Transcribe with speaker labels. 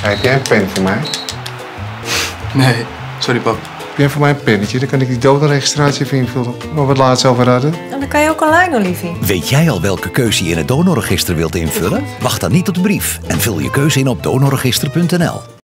Speaker 1: Heb jij een pen voor mij?
Speaker 2: Nee, sorry pap.
Speaker 1: Heb jij voor mij een pennetje? Dan kan ik die donorregistratie even invullen. Maar wat laat over hadden.
Speaker 3: En dan kan je ook online, Olivie.
Speaker 4: Weet jij al welke keuze je in het donorregister wilt invullen? Wacht dan niet tot de brief en vul je keuze in op donorregister.nl.